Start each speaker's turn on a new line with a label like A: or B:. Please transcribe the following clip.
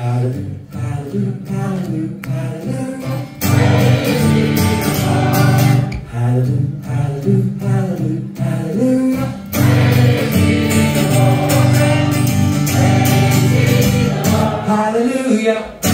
A: Hallelujah, hallelujah, hallelujah. Praise ye the Lord. Hallelujah, hallelujah, hallelujah, hallelujah. Praise ye the Lord. Praise ye the Lord. Hallelujah.